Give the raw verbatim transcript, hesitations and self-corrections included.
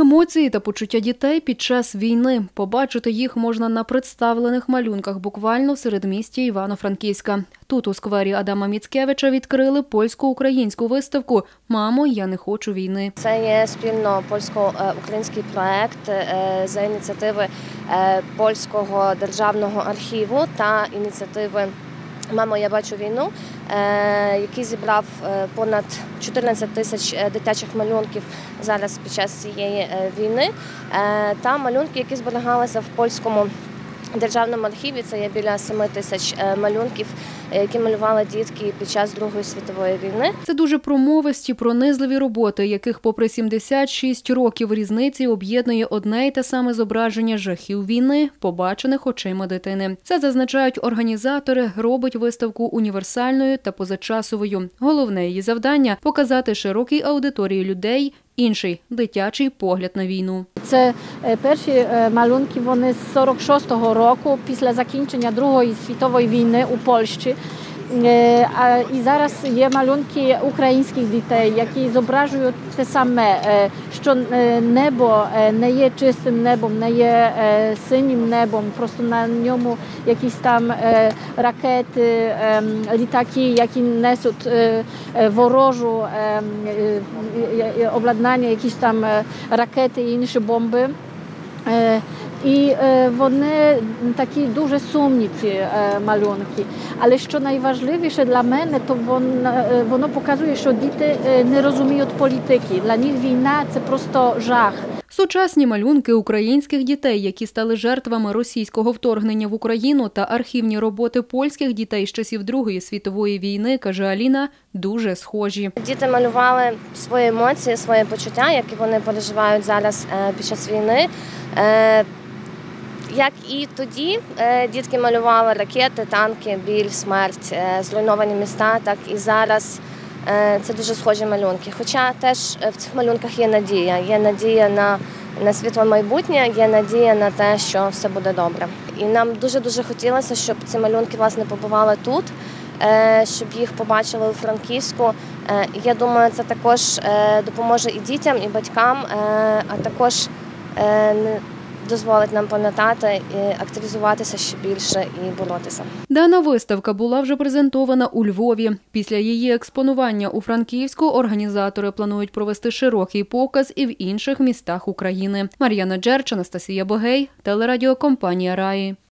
Емоції та почуття дітей під час війни. Побачити їх можна на представлених малюнках буквально в середмісті Івано-Франківська. Тут у сквері Адама Міцкевича відкрили польсько-українську виставку «Мамо, я не хочу війни». Це є спільно польсько-український проект за ініціативи Польського державного архіву та ініціативи «Мамо, я бачу війну», який зібрав понад чотирнадцять тисяч дитячих малюнків зараз під час цієї війни, та малюнки, які зберігалися в польському державному архіві. Це є біля семи тисяч малюнків, які малювали дітки під час Другої світової війни. Це дуже промовисті, пронизливі роботи, яких попри сімдесят шість років різниці об'єднує одне й те саме зображення жахів війни, побачених очима дитини. Це, зазначають організатори, робить виставку універсальною та позачасовою. Головне її завдання – показати широкій аудиторії людей інший дитячий погляд на війну. Це перші малюнки, вони з сорок шостого року, після закінчення Другої світової війни у Польщі. І зараз є малюнки українських дітей, які зображують те саме, що небо не є чистим небом, не є синім небом, просто на ньому якісь там ракети, літаки, які несуть ворожу обладнання, якісь там ракети і інші бомби. І вони такі дуже сумні, ці малюнки. Але що найважливіше для мене, то воно показує, що діти не розуміють політики. Для них війна – це просто жах. Сучасні малюнки українських дітей, які стали жертвами російського вторгнення в Україну, та архівні роботи польських дітей з часів Другої світової війни, каже Аліна, дуже схожі. Діти малювали свої емоції, свої почуття, які вони переживають зараз під час війни. Як і тоді дітки малювали ракети, танки, біль, смерть, зруйновані міста, так і зараз це дуже схожі малюнки. Хоча теж в цих малюнках є надія. Є надія на, на світле майбутнє, є надія на те, що все буде добре. І нам дуже-дуже хотілося, щоб ці малюнки, власне, побували тут, щоб їх побачили у Франківську. Я думаю, це також допоможе і дітям, і батькам, а також дозволить нам пам'ятати, активізуватися ще більше і боротися. Дана виставка була вже презентована у Львові. Після її експонування у Франківську організатори планують провести широкий показ і в інших містах України. Мар'яна Джерч, Анастасія Богей, телерадіокомпанія «Раї».